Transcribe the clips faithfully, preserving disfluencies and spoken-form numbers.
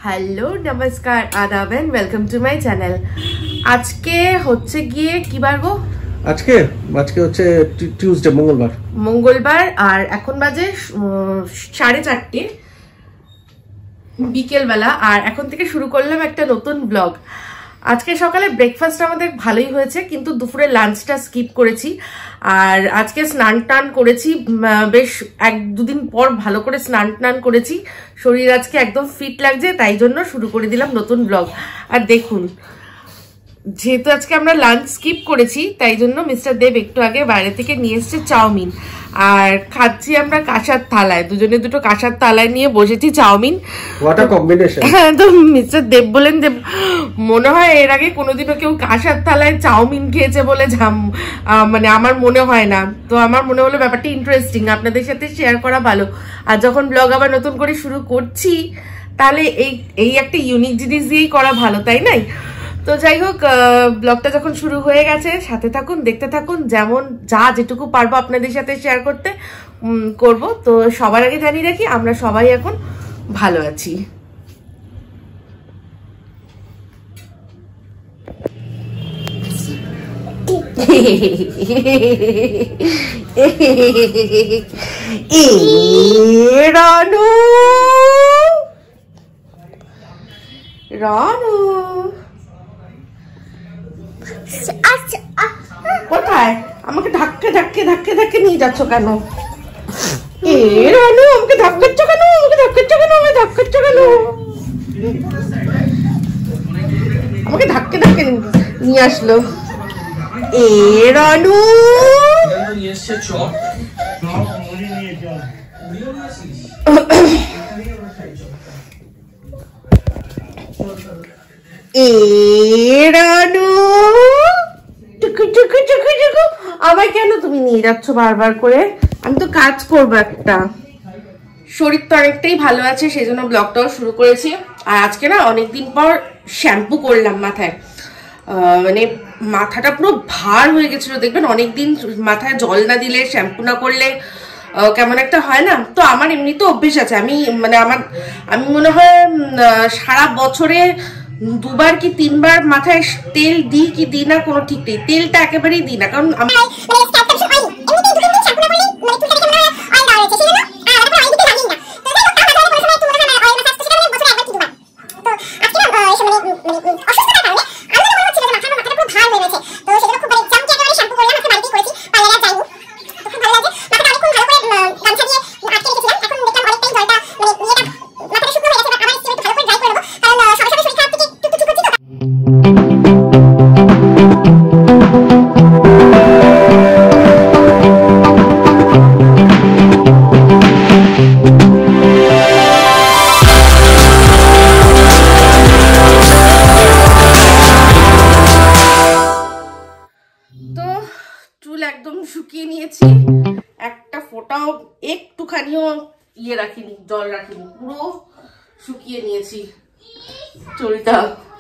Hello নমস্কার আদাব and welcome to my channel. আজকে হচ্ছে গিয়ে কি বার গো? আজকে আজকে হচ্ছে টিউসডে, মঙ্গলবার মঙ্গলবার আর এখন বাজে সাড়ে চারটে বিকেলবেলা। আর এখন থেকে শুরু করলাম একটা নতুন ব্লগ। আজকে সকালে ব্রেকফাস্ট আমাদের ভালোই হয়েছে, কিন্তু দুপুরে লাঞ্চটা স্কিপ করেছি। আর আজকে স্নান টান করেছি, বেশ এক দুদিন পর ভালো করে স্নান টান করেছি। শরীর আজকে একদম ফিট লাগছে, তাই জন্য শুরু করে দিলাম নতুন ব্লগ। আর দেখুন, যেহেতু আজকে আমরা লাঞ্চ স্কিপ করেছি, তাই জন্য মিস্টার দেব একটু আগে বাইরে থেকে নিয়ে এসছে চাউমিন, আর খাচ্ছি আমরা কাঁসার থালায়। দুজনে দুটো কাঁসার থালায় নিয়ে বসেছি চাউমিন। What a combination. হ্যাঁ, তো মিস্টার দেব বলেন যে মনে হয় এর আগে কোনোদিনও কেউ কাঁসার থালায় চাউমিন খেয়েছে বলে ঝাম মানে আমার মনে হয় না। তো আমার মনে হলো ব্যাপারটা ইন্টারেস্টিং, আপনাদের সাথে শেয়ার করা ভালো। আর যখন ব্লগ আবার নতুন করে শুরু করছি, তাহলে এই এই একটা ইউনিক জিনিস দিয়েই করা ভালো, তাই নাই? তো যাই হোক, ব্লগটা যখন শুরু হয়ে গেছে, সাথে থাকুন, দেখতে থাকুন। যেমন যা যেটুকু পারবো আপনাদের সাথে শেয়ার করতে করব। তো সবার আগে জানিয়ে রাখি, আমরা সবাই এখন ভালো আছি। রানু রানু কোথায়? আমাকে ধাক্কে ধাক্কে ধাক্কে ধাক্কে নিয়ে যাচ্ছ কেন? এ রানু, আমাকে ধাক্কাচ্ছ কেন? আমাকে ধাক্কাচ্ছ কেন? আমাকে ধাক্কাচ্ছ কেন? আমাকে ধাক্কে ধাক্কে নিয়ে আসলো। এ রানু, এ রানু, টুকু টুকু টুকু টুকু, আবার কেন তুমি নিয়ে যাচ্ছ বারবার করে? আমি তো কাজ করবো একটা। শরীর তো অনেকটাই ভালো আছে, সেই জন্য ব্লগটাও শুরু করেছি। আর আজকে না অনেকদিন পর শ্যাম্পু করলাম মাথায়, মানে মাথাটা পুরো ভার হয়ে গেছিল। দেখবেন অনেকদিন মাথায় জল না দিলে, শ্যাম্পু না করলে কেমন একটা হয় না? তো আমার এমনি তো অভ্যেস আছে, আমি মানে আমার আমি মনে হয় সারা বছরে দুবার কি তিনবার মাথায় তেল দিই কি দিই না কোনো ঠিক নেই। তেলটা একেবারেই দিই না, কারণ আমি একদম শুকিয়ে নিয়েছি, একটা ফোঁটাও একটুখানিও ইয়ে রাখিনি, জল রাখিনি, পুরো শুকিয়ে নিয়েছি চুলটা।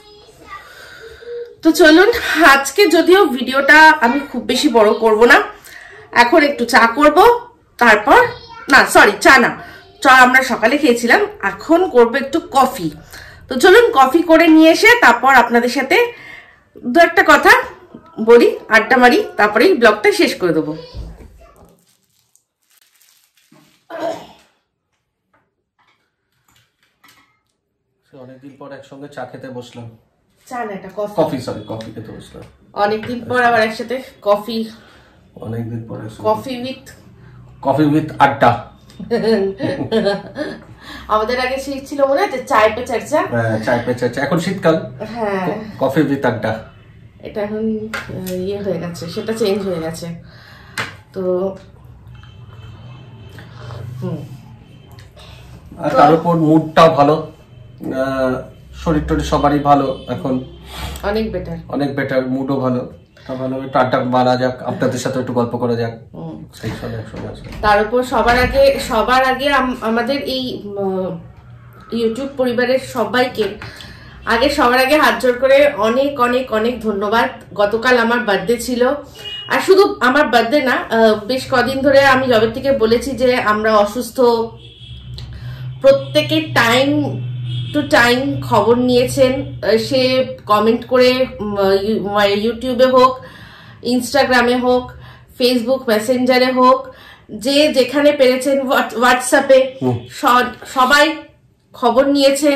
তো চলুন, আজকে যদিও ভিডিওটা আমি খুব বেশি বড় করব না, এখন একটু চা করব, তারপর না সরি চা না চা আমরা সকালে খেয়েছিলাম, এখন করব একটু কফি। তো চলুন কফি করে নিয়ে এসে তারপর আপনাদের সাথে দু একটা কথা বলি, আড্ডা মারি, তারপরেই ব্লগটা শেষ করে দেবো। অনেকদিন পর একসঙ্গে চা খেতে বসলাম। চা না, এটা কফি। কফি সরি কফি খেতে বসলাম। অনেকদিন পর আবার একসাথে কফি। অনেকদিন পরে কফি উইথ কফি উইথ আড্ডা। আমাদের আগে সেই ছিল মনে আছে চায় পে চর্চা। হ্যাঁ, চায় পে চর্চা। এখন শীতকাল, হ্যাঁ, কফি উইথ আড্ডা। এটা এখন ইয়ে হয়ে গেছে, সেটা চেঞ্জ হয়ে গেছে। তো হুম, আর তার উপর মুডটাও ভালো, শরীর টরীর সবারই ভালো এখন, অনেক বেটার অনেক বেটার মুডও ভালো। ভালো একটু আড্ডা মারা যাক, আপনাদের সাথে একটু গল্প করা যাক। তার উপর সবার আগে সবার আগে আমাদের এই ইউটিউব পরিবারের সবাইকে আগে সবার আগে হাত জোড় করে অনেক অনেক অনেক ধন্যবাদ। গতকাল আমার বার্থডে ছিল, আর শুধু আমার বার্থডে না, বেশ কদিন ধরে আমি জবের থেকে বলেছি যে আমরা অসুস্থ, প্রত্যেকের টাইম একটু টাইম খবর নিয়েছেন, সে কমেন্ট করে ইউটিউবে হোক, ইনস্টাগ্রামে হোক, ফেসবুক মেসেঞ্জারে হোক, যে যেখানে পেরেছেন, হোয়াটসঅ্যাপে সবাই খবর নিয়েছেন,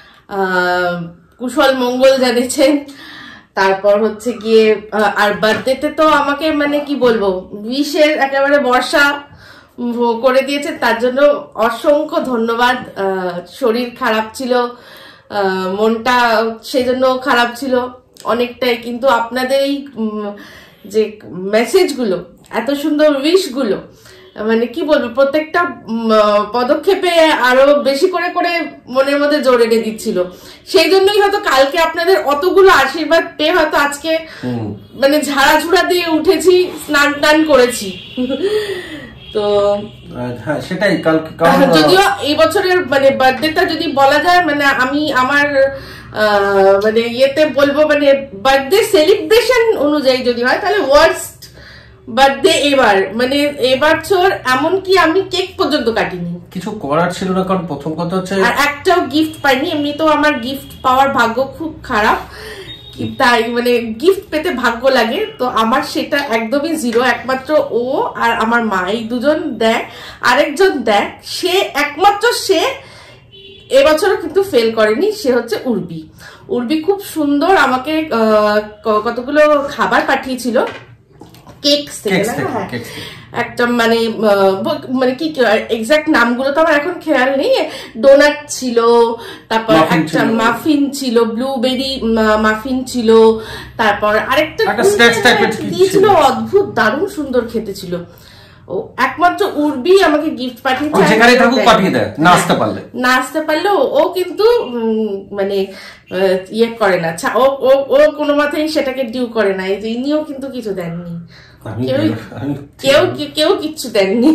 কুশল মঙ্গল জানিয়েছেন। তারপর হচ্ছে গিয়ে আর বার্থডেতে তো আমাকে মানে কি বলবো, উইশের একেবারে বর্ষা করে দিয়েছে, তার জন্য অসংখ্য ধন্যবাদ। শরীর খারাপ ছিল, মনটা সেই জন্য খারাপ ছিল অনেকটাই, কিন্তু আপনাদের এই যে মেসেজগুলো, এত সুন্দর উইশগুলো, মানে কি বলবো, প্রত্যেকটা পদক্ষেপে আরো বেশি করে করে মনের মধ্যে জোর এনে দিচ্ছিল। সেই জন্যই হয়তো কালকে আপনাদের অতগুলো আশীর্বাদ পেয়ে হয়তো আজকে মানে ঝাড়াঝুড়া দিয়ে উঠেছি, স্নান টান করেছি। তো হ্যাঁ সেটাই, কালকে যদিও এই বছরের মানে বার্থডেটা যদি বলা যায়, মানে আমি আমার মানে ইয়েতে বলবো, মানে বার্থডে সেলিব্রেশন অনুযায়ী যদি হয় তাহলে ওয়ার্স্ট বার্থডে এবার, মানে এবার ছোর এমনকি আমি কেক পর্যন্ত কাটিনি, কিছু করার ছিল না, কারণ প্রথম কথা হচ্ছে আর একটাও গিফট পাইনি। এমনি তো আমার গিফট পাওয়ার ভাগ্য খুব খারাপ, তাই মানে গিফট পেতে ভাগ্য লাগে, তো আমার সেটা একদমই জিরো। একমাত্র ও আর আমার মা এই দুজন দেয়, আরেকজন দেয়, সে একমাত্র সে এবছরও কিন্তু ফেল করেনি, সে হচ্ছে উর্বি। উর্বি খুব সুন্দর আমাকে কতগুলো খাবার পাঠিয়েছিল, কেকস থেকে না, হ্যাঁ একটা মানে মানে কি এক্সাক্ট নামগুলো তো আমার এখন খেয়াল নেই। ডোনাট ছিল, তারপর একটা মাফিন ছিল, ব্লুবেরি মাফিন ছিল, তারপর আরেকটা দিয়েছিল, অদ্ভুত দারুণ সুন্দর খেতে ছিল। ও একমাত্র উর্বি আমাকে গিফট পাঠিয়েছে, না আসতে পারলে না আসতে পারলেও ও কিন্তু মানে ইয়ে করে না, ও ও কোনো মতেই সেটাকে ডিউ করে না। এই যে ইনিও কিন্তু কিছু দেননি, কেউ কেউ কিচ্ছু দেননি।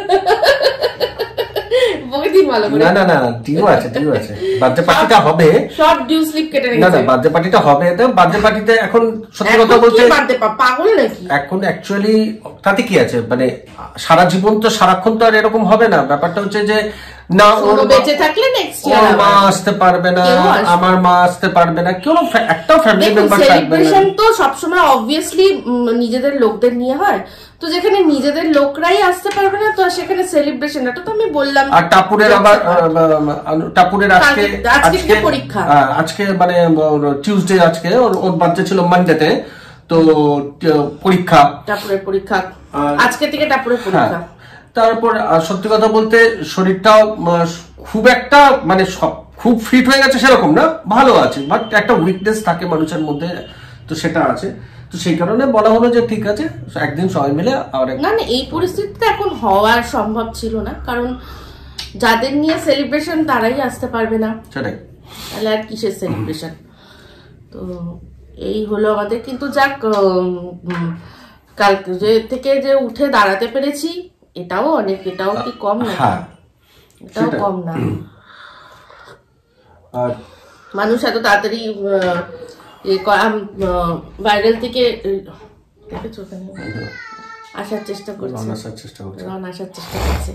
না না না ডিউ আছে, ডিউ আছে, বার্থডে পার্টিটা হবে, সব ডিউ স্লিপ কেটে রেখেছে। না না বার্থডে পার্টিটা হবে, তো বার্থডে পার্টিতে এখন সত্যি কথা বলতে বার্থডে পাগল নাকি এখন অ্যাকচুয়ালি তাতে কি আছে, মানে সারা জীবন তো সারাক্ষণ তো আর এরকম হবে না। ব্যাপারটা হচ্ছে যে না ওর বেঁচে থাকলে নেক্সট ইয়ার মা আসতে পারবে না, আমার মা আসতে পারবে না, কেউ একটা ফ্যামিলি মেম্বার থাকবে না। সেলিব্রেশন তো সবসময় অবভিয়াসলি নিজেদের লোকদের নিয়ে হয়, তো যেখানে নিজেদের লোকরাই আসতে পারবে না, তো সেখানে সেলিব্রেশন, এটা তো আমি বললাম। আর টাপুরের আবার টাপুরের আজকে আজকে পরীক্ষা, আজকে মানে টিউসডে, আজকে ওর বার্থডে ছিল মানডেতে, তো পরীক্ষা, টাপুরের পরীক্ষা আজকে থেকে, টাপুরের পরীক্ষা। তারপর সত্যি কথা বলতে শরীরটাও খুব একটা মানে সব খুব ফিট হয়ে গেছে সেরকম না, ভালো আছে, বাট একটা উইকনেস থাকে মানুষের মধ্যে, তো সেটা আছে। তো সেই কারণে বলা হলো যে ঠিক আছে একদিন সবাই মিলে। আর না না এই পরিস্থিতিতে এখন হওয়ার সম্ভব ছিল না, কারণ যাদের নিয়ে সেলিব্রেশন তারাই আসতে পারবে না, সেটাই, তাহলে আর কিসের সেলিব্রেশন। তো এই হলো আমাদের, কিন্তু যাক কাল থেকে যে উঠে দাঁড়াতে পেরেছি এটাও অনেক, এটাও কি কম না, এটাও কম না। মানুষ এত তাড়াতাড়ি ভাইরাল থেকে আসার চেষ্টা করছে, রন আসার চেষ্টা করছে।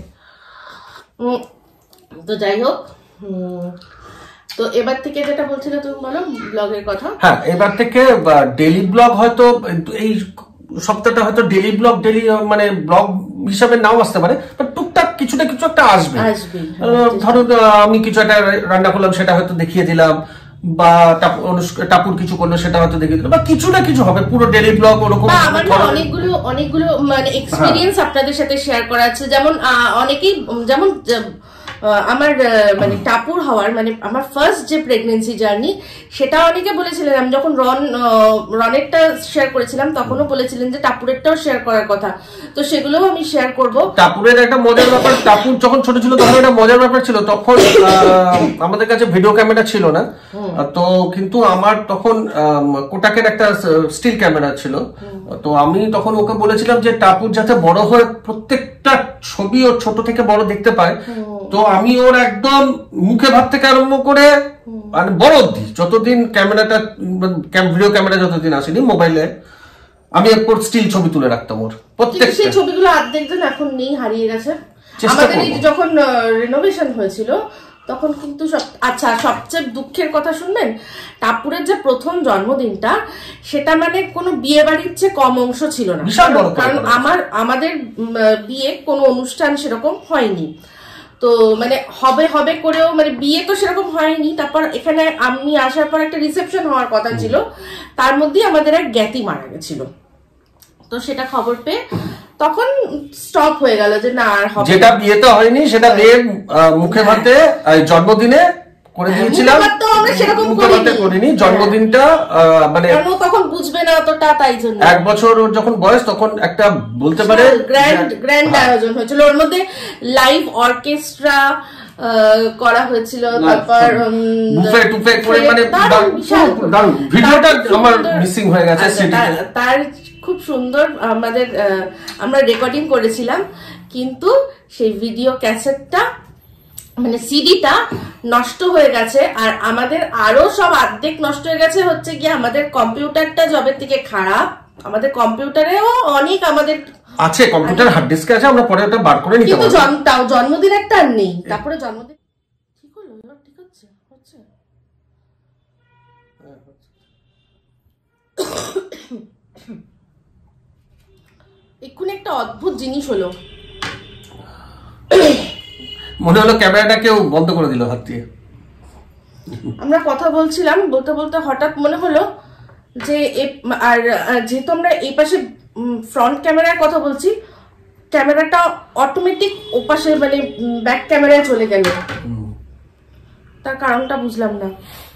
তো যাই হোক, তো এবার থেকে যেটা বলছিলে তুমি বলো ব্লগের কথা। হ্যাঁ এবার থেকে ডেইলি ব্লগ, হয়তো এই সপ্তাহটা হয়তো ডেইলি ব্লগ, ডেইলি মানে ব্লগ হিসাবে নাও আসতে পারে, বাট টুকটাক কিছু না কিছু একটা আসবে। ধরো আমি কিছু একটা রান্না করলাম, সেটা হয়তো দেখিয়ে দিলাম, বা টাপুর কিছু করলো সেটা হয়তো দেখিয়ে দিলাম, বা কিছু না কিছু হবে, পুরো ডেইলি ব্লগ ওরকম। আমার অনেকগুলো অনেকগুলো মানে এক্সপিরিয়েন্স আপনাদের সাথে শেয়ার করা আছে, যেমন অনেকেই যেমন আমার মানে টাপুর হওয়ার মানে আমার ফার্স্ট যে প্রেগনেন্সি জার্নি, সেটা অনেকে বলেছিলেন, আমি যখন রন রনেরটা শেয়ার করেছিলাম তখনও বলেছিলেন যে টাপুরেরটাও শেয়ার করার কথা, তো সেগুলোও আমি শেয়ার করব। টাপুরের একটা মজার ব্যাপার, টাপুর যখন ছোট ছিল তখন একটা মজার ব্যাপার ছিল, তখন আমাদের কাছে ভিডিও ক্যামেরা ছিল না, তো কিন্তু আমার তখন কোটাকের একটা স্টিল ক্যামেরা ছিল, তো আমি তখন ওকে বলেছিলাম যে টাপুর যাতে বড় হয়ে প্রত্যেকটা ছবি ওর ছোট থেকে বড় দেখতে পায়, তো আমি ওর একদম মুখে ভাত থেকে আরম্ভ করে মানে বড় অবধি, যতদিন ক্যামেরাটা ভিডিও ক্যামেরা যতদিন আসেনি মোবাইলে, আমি এরপর স্টিল ছবি তুলে রাখতাম ওর প্রত্যেকটা। সেই ছবিগুলো অর্ধেক জন এখন নেই, হারিয়ে গেছে। আমাদের যখন রিনোভেশন হয়েছিল তখন কিন্তু সব আচ্ছা সবচেয়ে দুঃখের কথা শুনবেন, টাপুরের যে প্রথম জন্মদিনটা সেটা মানে কোনো বিয়ে বাড়ির চেয়ে কম অংশ ছিল না, কারণ আমার আমাদের বিয়ে কোনো অনুষ্ঠান সেরকম হয়নি। তো মানে হবে হবে করেও মানে বিয়ে তো সেরকম হয়নি। তারপর এখানে আমি আসার পর একটা রিসেপশন হওয়ার কথা ছিল, তার মধ্যেই আমাদের এক জ্ঞাতি মারা গেছিল। তো সেটা খবর পেয়ে তখন স্টপ হয়ে গেল যে না আর হবে, যেটা বিয়েতে হয়নি সেটা বিয়ের মুখে ভাতে জন্মদিনে করে দিয়েছিলাম, তো আমরা সেরকম করিনি। জন্মদিনটা মানে তখন বুঝবে না অতটা, তাই জন্য এক বছর যখন বয়স তখন একটা বলতে পারে গ্র্যান্ড গ্র্যান্ড আয়োজন হয়েছিল। ওর মধ্যে লাইভ অর্কেস্ট্রা করা হয়েছিল, তারপর বুফে টুফে করে মানে দারুণ। ভিডিওটা আমার মিসিং হয়ে গেছে, তার খুব সুন্দর আমাদের আমরা রেকর্ডিং করেছিলাম, কিন্তু সেই ভিডিও ক্যাসেটটা মানে সিডিটা নষ্ট হয়ে গেছে। আর আমাদের আরো সব অর্ধেক নষ্ট হয়ে গেছে হচ্ছে গিয়ে আমাদের কম্পিউটারটা জবের থেকে খারাপ, আমাদের কম্পিউটারেও অনেক আমাদের আছে, কম্পিউটার হার্ড ডিস্কে আছে, আমরা পরে ওটা বার করে নিতে পারবো। কিন্তু জন্মদিন একটা আর নেই। তারপরে জন্মদিন ঠিক হলো, ঠিক হচ্ছে হচ্ছে এক্ষুনি একটা অদ্ভুত জিনিস হলো, মনে হলো ক্যামেরাটা কেউ বন্ধ করে দিল হাত দিয়ে। আমরা কথা বলছিলাম, বলতে বলতে হঠাৎ মনে হলো যে আর যেহেতু আমরা এই পাশে ফ্রন্ট ক্যামেরার কথা বলছি, ক্যামেরাটা অটোমেটিক ওপাশে মানে ব্যাক ক্যামেরায় চলে গেল, তার কারণটা বুঝলাম না।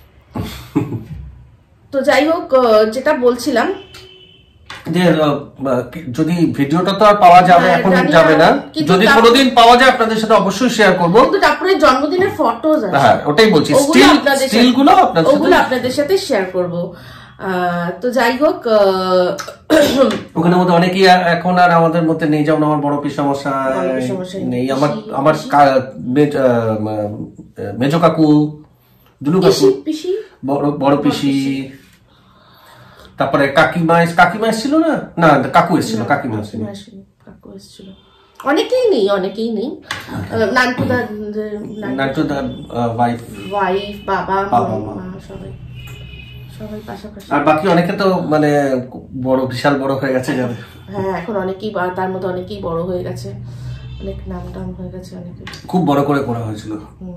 তো যাই হোক, যেটা বলছিলাম যে যদি ভিডিওটা তো আর পাওয়া যাবে এখন যাবে না, যদি কোনোদিন পাওয়া যায় আপনাদের সাথে অবশ্যই শেয়ার করব। কিন্তু টাপুরের জন্মদিনের ফটোজ আছে, হ্যাঁ ওটাই বলছি, স্টিল স্টিল গুলো আপনাদের সাথে ওগুলো আপনাদের সাথে শেয়ার করব। তো যাই হোক, ওখানে মধ্যে অনেকেই এখন আর আমাদের মধ্যে নেই, যেমন আমার বড় পিসমশাই নেই, আমার আমার মেজো কাকু, দুলু কাকু, বড় বড় পিসি, তারপরে কাকিমা কাকিমা এসেছিল না, না কাকু এসেছিল, কাকিমা কাকু এসেছিল, অনেকেই নেই অনেকেই নেই নান্টুদা নান্টুদার ওয়াইফ ওয়াইফ বাবা মা সবাই সবাই পাশাপাশি। আর বাকি অনেকে তো মানে বড় বিশাল বড় হয়ে গেছে যাবে, হ্যাঁ এখন অনেকেই, তার মধ্যে অনেকেই বড় হয়ে গেছে, অনেক নাম টাম হয়ে গেছে, অনেকে খুব বড় করে করা হয়েছিল।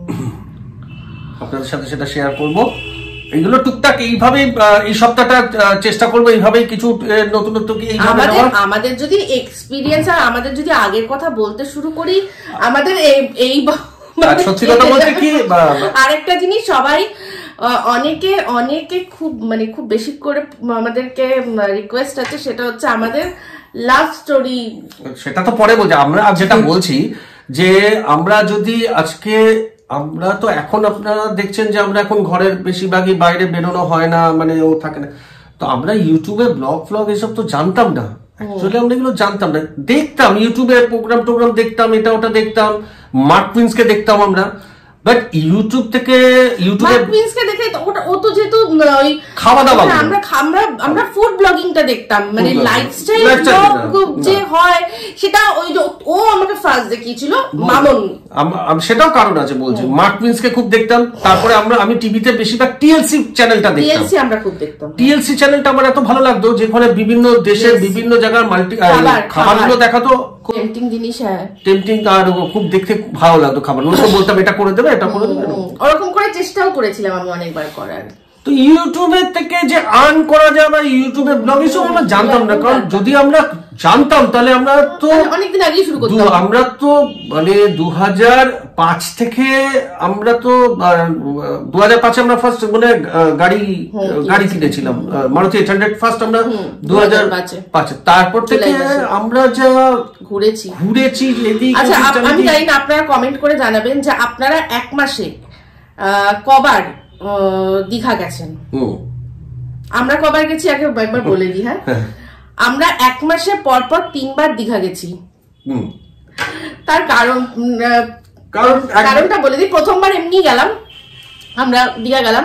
আপনাদের সাথে সেটা শেয়ার করব। এইগুলো টুকটাক এইভাবেই এই সপ্তাহটা চেষ্টা করবো, এইভাবেই কিছু নতুনত্ব আমাদের আমাদের যদি এক্সপিরিয়েন্স আর আমাদের যদি আগের কথা বলতে শুরু করি, আমাদের এই সত্যি কথা বলতে কি আরেকটা জিনিস, সবাই অনেকে অনেকে খুব মানে খুব বেশি করে আমাদেরকে রিকোয়েস্ট আছে, সেটা হচ্ছে আমাদের লাভ স্টোরি। সেটা তো পরে বলছি, আমরা যেটা বলছি যে আমরা যদি আজকে আমরা তো এখন আপনারা দেখছেন যে আমরা এখন ঘরের বেশিরভাগই বাইরে বেরোনো হয় না, মানে ও থাকে না, তো আমরা ইউটিউবে ব্লগ ফ্লগ এসব তো জানতাম না, অ্যাকচুয়ালি আমরা এগুলো জানতাম না, দেখতাম ইউটিউবে প্রোগ্রাম টোগ্রাম দেখতাম, এটা ওটা দেখতাম, মার্ক প্রিন্সকে দেখতাম আমরা, বাট ইউটিউব থেকে ইউটিউবে মার্ক প্রিন্সকে দেখে ওটা ও তো যেহেতু ওই খাওয়া দাওয়া আমরা আমরা আমরা ফুড ব্লগিংটা দেখতাম, মানে লাইফস্টাইল ব্লগ যে হয় সেটা ওই ও আমাকে ফার্স্ট দেখিয়েছিল মামুন, সেটাও কারণ আছে বলছি। মার্ক প্রিন্সকে খুব দেখতাম, তারপরে আমরা আমি টিভিতে বেশিরভাগ টিএলসি চ্যানেলটা দেখতাম, টিএলসি আমরা খুব দেখতাম, টিএলসি চ্যানেলটা আমার এত ভালো লাগতো, যেখানে বিভিন্ন দেশের বিভিন্ন জায়গার মাল্টি খাবারগুলো দেখাতো, টেম্পটিং জিনিস, হ্যাঁ টেম্পটিং, আর খুব দেখতে ভালো লাগতো খাবারগুলো, তো বলতাম এটা করে দেবে এটা করে দেবে, ওরকম করে চেষ্টাও করেছিলাম আমি অনেকবার করার। তো ইউটিউবের থেকে যে আর্ন করা যায় বা ইউটিউবে ব্লগ এসব আমরা জানতাম না, কারণ যদি আমরা জানতাম তাহলে আমরা তো অনেকদিন আগেই শুরু করতাম, আমরা তো মানে দু হাজার পাঁচ থেকে আমরা তো দু হাজার পাঁচে আমরা ফার্স্ট মানে গাড়ি গাড়ি কিনেছিলাম, মারুতি এইট হান্ড্রেড ফার্স্ট আমরা দু হাজার পাঁচে, তারপর থেকে আমরা যা ঘুরেছি ঘুরেছি এদিক। আচ্ছা আমি জানি না, আপনারা কমেন্ট করে জানাবেন যে আপনারা এক মাসে কবার দীঘা গেছেন, আমরা কবার গেছি আগে একবার বলে দিই। হ্যাঁ আমরা এক মাসে পরপর তিনবার দীঘা গেছি, তার কারণ কারণটা বলে দিই। প্রথমবার এমনি গেলাম, আমরা দীঘা গেলাম,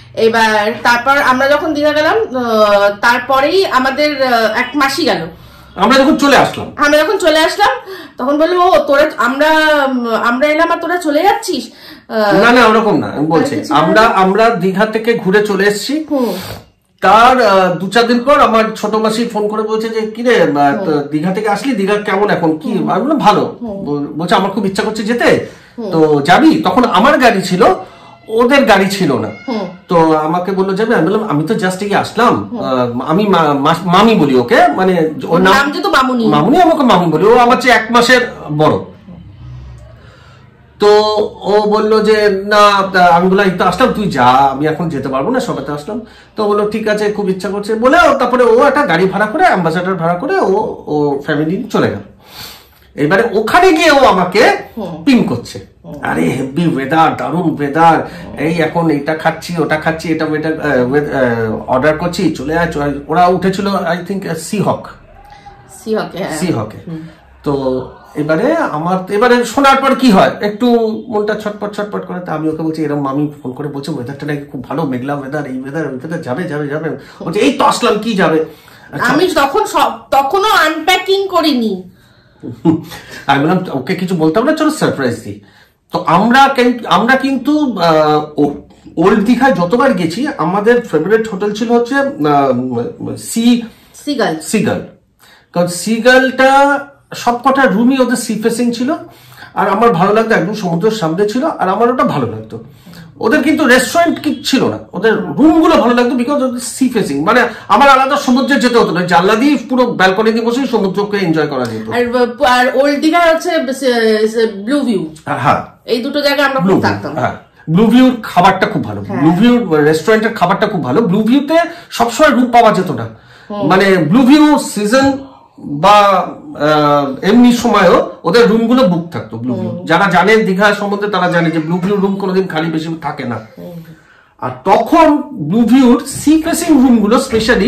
এবার তারপর আমরা যখন দীঘা গেলাম তারপরেই আমাদের এক মাসই গেল, আমরা যখন চলে আসলাম আমরা যখন চলে আসলাম তখন বললো ও তোরা আমরা আমরা এলাম আর তোরা চলে যাচ্ছিস। না না ওরকম না, আমি বলছি আমরা আমরা দীঘা থেকে ঘুরে চলে এসেছি। তার দু চার দিন পর আমার ছোট মাসি ফোন করে বলছে যে কিরে দীঘা থেকে আসলি, দীঘা কেমন এখন কি? আমি বললাম ভালো। বলছে আমার খুব ইচ্ছা করছে যেতে, তো যাবি? তখন আমার গাড়ি ছিল, ওদের গাড়ি ছিল না। তো আমাকে বললো যাবে, আমি বললাম আমি তো জাস্ট গিয়ে আসলাম। আমি মামি বলি ওকে, মানে ওর নাম মামুনি, মামুনি আমাকে মামি বলি, ও আমার চেয়ে এক মাসের বড়। তো ও বললো যে না, আমি বললাম এই তো আসলাম, তুই যা, আমি এখন যেতে পারবো না, সবাইতে আসলাম। তো বললো ঠিক আছে, খুব ইচ্ছা করছে বলে তারপরে ও একটা গাড়ি ভাড়া করে, অ্যাম্বাসাডার ভাড়া করে ও ও ফ্যামিলি চলে গেল। এবারে ওখানে গিয়ে ও আমাকে পিং করছে, আরে হেভি ওয়েদার, দারুণ ওয়েদার, এই এখন এটা খাচ্ছি ওটা খাচ্ছি, এটা অর্ডার করছি, চলে আয়। ওরা উঠেছিল I think sea hawk, sea হকে। তো এবারে আমার এবারে শোনার পর কি হয়, একটু মনটা ছটপট ছটপট করে। আমি ওকে বলছি এরকম, মামি ফোন করে বলছে ওয়েদারটা নাকি খুব ভালো, মেঘলা ওয়েদার, এই ওয়েদার ওই ওয়েদার, যাবে যাবে যাবে। বলছে এই তো আসলাম, কি যাবে? আমি তখন তখনও আনপ্যাকিং করিনি। আমি বললাম ওকে কিছু বলতাম না, চলো সারপ্রাইজ দিই। তো আমরা আমরা কিন্তু ওল্ড দীঘায় যতবার গেছি আমাদের ফেভারিট হোটেল ছিল হচ্ছে সি সিগাল সিগাল কারণ সিগালটা সবকটা রুমই ওদের সি ফেসিং ছিল, আর আমার ভালো লাগতো, একদম সমুদ্রের সামনে ছিল, আর আমার ওটা ভালো লাগতো। ওদের কিন্তু রেস্টুরেন্ট কি ছিল না, ওদের রুম গুলো ভালো লাগতো বিকজ ওদের সি ফেসিং, মানে আমার আলাদা সমুদ্রে যেতে হতো না, জানলা দিয়ে পুরো ব্যালকনি দিয়ে বসে সমুদ্রকে এনজয় করা যেত। আর ওল্ড দীঘা হচ্ছে ব্লু ভিউ, হ্যাঁ এই দুটো জায়গায় আমরা খুব থাকতাম। হ্যাঁ ব্লু ভিউর খাবারটা খুব ভালো, ব্লু ভিউ রেস্টুরেন্টের খাবারটা খুব ভালো। ব্লু ভিউতে সবসময় রুম পাওয়া যেত না, মানে ব্লু ভিউ সিজন বা এমনি সময়ও ওদের রুম গুলো বুক থাকতো। ব্লু ভিউ যারা জানে দীঘা সম্বন্ধে তারা জানে যে ব্লু ভিউ রুম কোনোদিন খালি বেশি থাকে না। আর তখন ব্লু ভিউর সি ফেসিং রুম গুলো স্পেশালি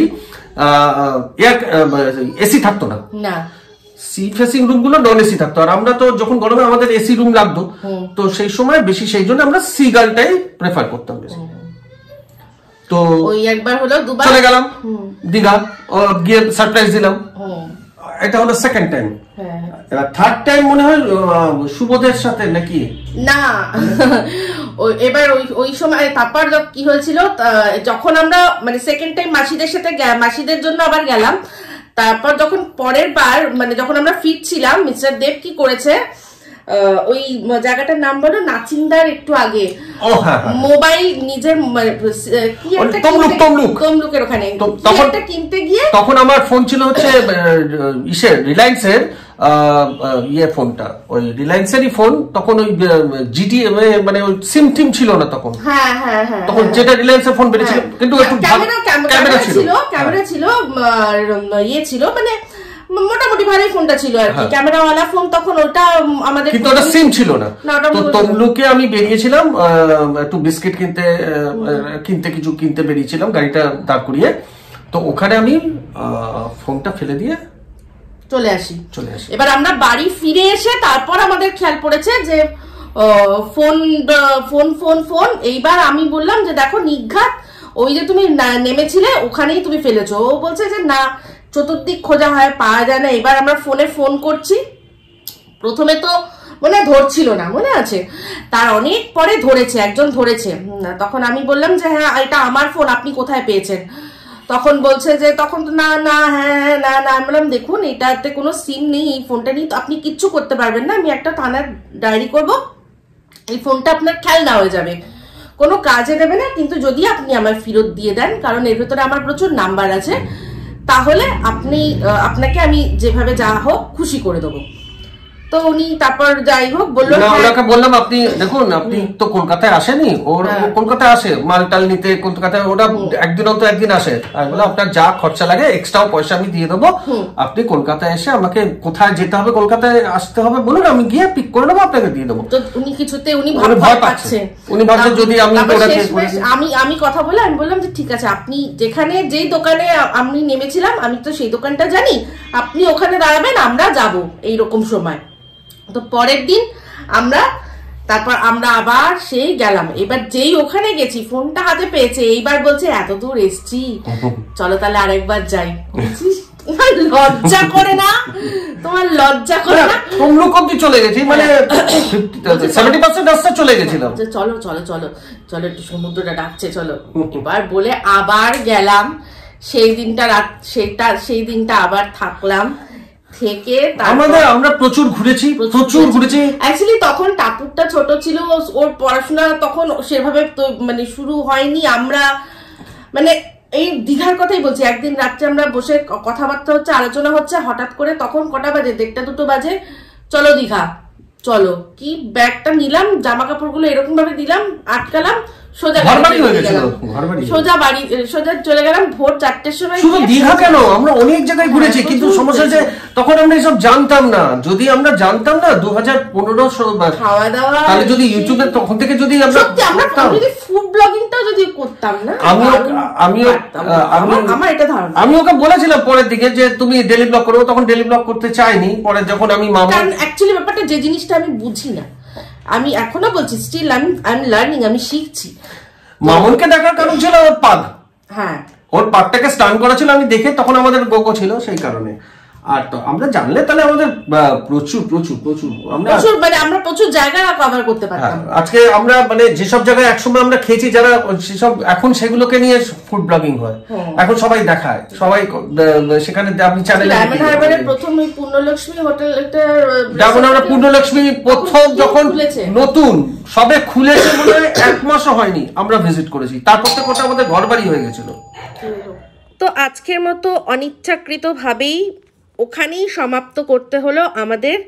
এসি থাকতো না, সি ফেসিং রুম গুলো নন এসি থাকতো। আর আমরা তো যখন গরমে আমাদের এসি রুম লাগতো, তো সেই সময় বেশি সেই জন্য আমরা সিগালটাই প্রেফার করতাম বেশি। তো ওই একবার হলো দুবার চলে গেলাম দীঘা, গিয়ে সারপ্রাইজ দিলাম, এটা হলো সেকেন্ড টাইম। এবার থার্ড টাইম মনে হয় শুভদের সাথে নাকি না, এবার ওই ওই সময় তারপর কি হয়েছিল, যখন আমরা মানে সেকেন্ড টাইম মাসিদের সাথে মাসিদের জন্য আবার গেলাম, তারপর যখন পরের বার মানে যখন আমরা ফিরছিলাম, মিস্টার দেব কি করেছে, ওই জায়গাটার নাম বলো নাচিন্দার একটু আগে, মোবাইল নিজের কি একটা তমলুকের ওখানে একটা কিনতে গিয়ে, তখন আমার ফোন ছিল হচ্ছে ইসের রিলায়েন্সের ইয়ে ফোনটা, ওই রিলায়েন্সেরই ফোন। তখন ওই জিটি মানে ওই সিম টিম ছিল না তখন, হ্যাঁ হ্যাঁ হ্যাঁ তখন যেটা রিলায়েন্সের ফোন বেরিয়েছিল, কিন্তু একটু ক্যামেরা ছিল, ক্যামেরা ছিল ইয়ে ছিল, মানে মোটামুটি ভালোই ফোনটা ছিল আর কি, ক্যামেরাওয়ালা ফোন তখন। ওটা আমাদের কিন্তু ওটা সিম ছিল না। তো তমলুকে আমি বেরিয়েছিলাম একটু বিস্কিট কিনতে, কিনতে কিছু কিনতে বেরিয়েছিলাম গাড়িটা দাঁড় করিয়ে। তো ওখানে আমি ফোনটা ফেলে দিয়ে চলে আসি চলে আসি এবার আমরা বাড়ি ফিরে এসে তারপর আমাদের খেয়াল পড়েছে যে ফোন ফোন ফোন ফোন এইবার আমি বললাম যে দেখো নিঘাত, ওই যে তুমি নেমেছিলে ওখানেই তুমি ফেলেছো। ও বলছে যে না, চতুর্দিক খোঁজা হয়, পাওয়া যায় না। এবার আমরা ফোনে ফোন করছি, প্রথমে তো মনে ধরছিল না, মনে আছে, তার অনেক পরে ধরেছে, একজন ধরেছে। তখন আমি বললাম যে হ্যাঁ এটা আমার ফোন, আপনি কোথায় পেয়েছেন? তখন বলছে যে তখন তো না না হ্যাঁ না না। আমি বললাম দেখুন এটাতে কোনো সিম নেই, এই ফোনটা নিয়ে তো আপনি কিচ্ছু করতে পারবেন না, আমি একটা থানার ডায়েরি করব, এই ফোনটা আপনার খেলনা হয়ে যাবে, কোনো কাজে দেবে না, কিন্তু যদি আপনি আমার ফেরত দিয়ে দেন, কারণ এর ভেতরে আমার প্রচুর নাম্বার আছে, তাহলে আপনি আপনাকে আমি যেভাবে যা হোক খুশি করে দেবো। তো উনি তারপর যাই হোক বললো, ওনাকে বললাম আপনি দেখুন আপনি তো কলকাতায় আসেনি, ওর কলকাতায় আসে মাল টাল নিতে, কলকাতায় ওরা একদিন তো একদিন আসে। আমি বললাম আপনার যা খরচা লাগে এক্সট্রাও পয়সা আমি দিয়ে দেবো, আপনি কলকাতায় এসে আমাকে কোথায় যেতে হবে, কলকাতায় আসতে হবে বলুন, আমি গিয়ে পিক করে নেবো, আপনাকে দিয়ে দেবো। তো উনি কিছুতে উনি ভয় পাচ্ছে, উনি ভাবছেন যদি আমি আমি আমি কথা বলে আমি বললাম যে ঠিক আছে, আপনি যেখানে যেই দোকানে আমি নেমেছিলাম আমি তো সেই দোকানটা জানি, আপনি ওখানে দাঁড়াবেন, আমরা যাবো এইরকম সময়। তো পরের দিন আমরা তারপর আমরা আবার সেই গেলাম। এবার যেই ওখানে গেছি ফোনটা হাতে পেয়েছে, এইবার বলছে এত দূর এসছি, চলো তাহলে আরেকবার যাই। লজ্জা করে না? তোমার লজ্জা করে না? তমলুক অব্দি চলে গেছি, মানে সেভেন্টি পার্সেন্ট রাস্তা চলে গেছিলাম। চলো চলো চলো চলো একটু সমুদ্রটা ডাকছে চলো এবার বলে আবার গেলাম। সেই দিনটা রাত সেটা সেই দিনটা আবার থাকলাম, থেকে আমাদের আমরা প্রচুর ঘুরেছি, প্রচুর ঘুরেছি। অ্যাকচুয়ালি তখন টাপুরটা ছোট ছিল, ওর পড়াশোনা তখন সেভাবে তো মানে শুরু হয়নি। আমরা মানে এই দীঘার কথাই বলছি, একদিন রাত্রে আমরা বসে কথাবার্তা হচ্ছে, আলোচনা হচ্ছে, হঠাৎ করে তখন কটা বাজে, দেড়টা দুটো বাজে, চলো দীঘা চলো। কি ব্যাগটা নিলাম, জামা কাপড় গুলো এরকম ভাবে দিলাম, আটকালাম, সোজা সোজা বাড়ি সোজা চলে গেলাম ভোর চারটের সময়। শুধু দীঘা কেন, আমরা অনেক জায়গায় ঘুরেছি, কিন্তু সমস্যা যে তখন আমরা এসব জানতাম না। যদি আমরা জানতাম না দু হাজার পনেরো খাওয়া দাওয়া, তাহলে যদি ইউটিউবে তখন থেকে যদি আমরা ফুড ব্লগিংটাও যদি করতাম না, আমিও আমিও আমার এটা ধারণা। আমি ওকে বলেছিলাম পরের দিকে যে তুমি ডেলি ব্লগ করো, তখন ডেলি ব্লগ করতে চাইনি। পরে যখন আমি মামা, কারণ অ্যাকচুয়ালি ব্যাপারটা যে জিনিসটা আমি বুঝি না, আমি এখনো বলছি স্টিল আমি আই এম লার্নিং, আমি শিখছি। মামুনকে দেখার কারণ ছিল ওর পাগ, হ্যাঁ ওর পাগটাকে স্টান করা ছিল আমি দেখে, তখন আমাদের গোগো ছিল সেই কারণে। আর তো আমরা জানলে তাহলে আমাদের প্রচুর প্রচুর প্রচুর আমরা প্রচুর মানে আমরা প্রচুর জায়গা কভার করতে পারতাম। আজকে আমরা মানে যেসব জায়গায় একসময় আমরা খেয়েছি যারা, সেসব এখন সেগুলোকে নিয়ে ফুড ব্লগিং হয়, এখন সবাই দেখায়, সবাই সেখানে আপনি চ্যানেলে ডায়মন্ড হারবারে প্রথম ওই পূর্ণলক্ষ্মী হোটেলটা, যেমন আমরা পূর্ণলক্ষ্মী প্রথম যখন নতুন সবে খুলেছে মনে হয় এক মাসও হয়নি আমরা ভিজিট করেছি, তারপর থেকে ওটা আমাদের ঘর বাড়ি হয়ে গেছিল। তো আজকের মতো অনিচ্ছাকৃত ভাবেই ওখানেই সমাপ্ত করতে হলো আমাদের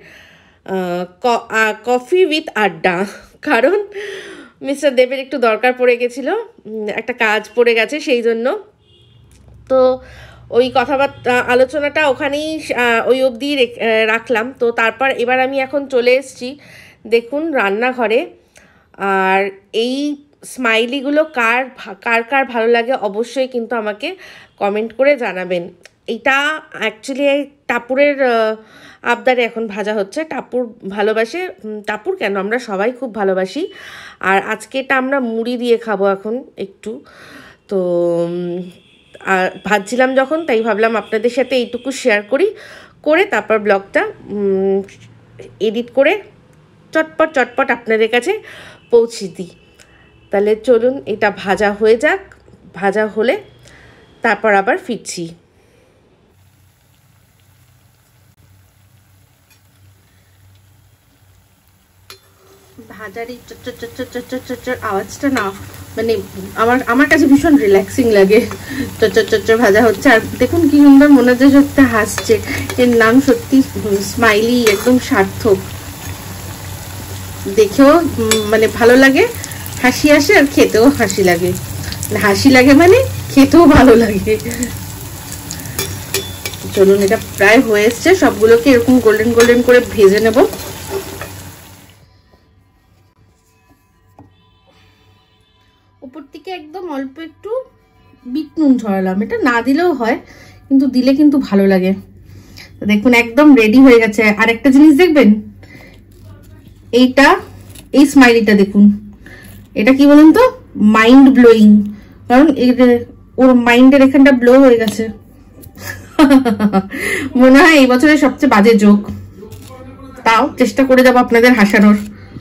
কফি উইথ আড্ডা, কারণ মিস্টার দেবের একটু দরকার পড়ে গেছিলো, একটা কাজ পড়ে গেছে সেই জন্য। তো ওই কথাবার্তা আলোচনাটা ওখানেই ওই অবধি রাখলাম। তো তারপর এবার আমি এখন চলে এসেছি দেখুন রান্নাঘরে। আর এই স্মাইলিগুলো কার কার কার ভালো লাগে অবশ্যই কিন্তু আমাকে কমেন্ট করে জানাবেন। এটা অ্যাকচুয়ালি টাপুরের আবদারে এখন ভাজা হচ্ছে, টাপুর ভালোবাসে, টাপুর কেন আমরা সবাই খুব ভালোবাসি। আর আজকে এটা আমরা মুড়ি দিয়ে খাবো এখন একটু, তো আর ভাজছিলাম যখন তাই ভাবলাম আপনাদের সাথে এইটুকু শেয়ার করি, করে তারপর ব্লগটা এডিট করে চটপট চটপট আপনাদের কাছে পৌঁছে দিই। তাহলে চলুন এটা ভাজা হয়ে যাক, ভাজা হলে তারপর আবার ফিরছি। ভাজার এই চট চট চট চট চট চট চট আওয়াজটা না মানে আমার আমার কাছে ভীষণ রিল্যাক্সিং লাগে। চট চট চট চট ভাজা হচ্ছে, আর দেখুন কি সুন্দর মনে হচ্ছে সত্যি হাসছে। এর নাম সত্যি স্মাইলি, একদম সার্থক। দেখেও মানে ভালো লাগে, হাসি আসে, আর খেতেও হাসি লাগে। হাসি লাগে মানে খেতেও ভালো লাগে। চলুন এটা প্রায় হয়ে এসছে, সবগুলোকে এরকম গোল্ডেন গোল্ডেন করে ভেজে নেব। উপর থেকে একদম অল্প একটু বিট নুন ছড়ালাম, এটা না দিলেও হয় কিন্তু দিলে কিন্তু ভালো লাগে। দেখুন একদম রেডি হয়ে গেছে। আর একটা জিনিস দেখবেন, এইটা এই স্মাইলিটা দেখুন, এটা কি বলুন তো, মাইন্ড ব্লোয়িং, কারণ ওর মাইন্ডের এখানটা ব্লো হয়ে গেছে। মনে হয় এই বছরের সবচেয়ে বাজে জোক, তাও চেষ্টা করে যাবো আপনাদের হাসানোর।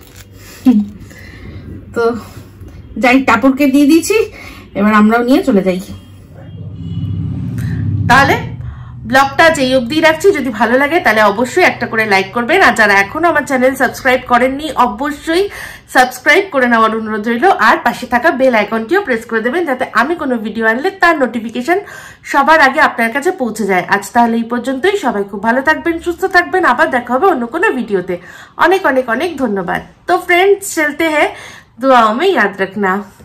তো যাই, টাপুরকে দিয়ে দিয়েছি, এবার আমরাও নিয়ে চলে যাই। তাহলে ব্লগটা যেই অবধি রাখছি, যদি ভালো লাগে তাহলে অবশ্যই একটা করে লাইক করবেন। আর যারা এখনো আমার চ্যানেল সাবস্ক্রাইব করেননি অবশ্যই সাবস্ক্রাইব করে নেওয়ার অনুরোধ রইল। আর পাশে থাকা বেল আইকনটিও প্রেস করে দেবেন, যাতে আমি কোনো ভিডিও আনলে তার নোটিফিকেশন সবার আগে আপনার কাছে পৌঁছে যায়। আজ তাহলে এই পর্যন্তই। সবাই খুব ভালো থাকবেন, সুস্থ থাকবেন, আবার দেখা হবে অন্য কোনো ভিডিওতে। অনেক অনেক অনেক ধন্যবাদ। তো फ्रेंड्स चलते हैं, दुआओं में याद रखना।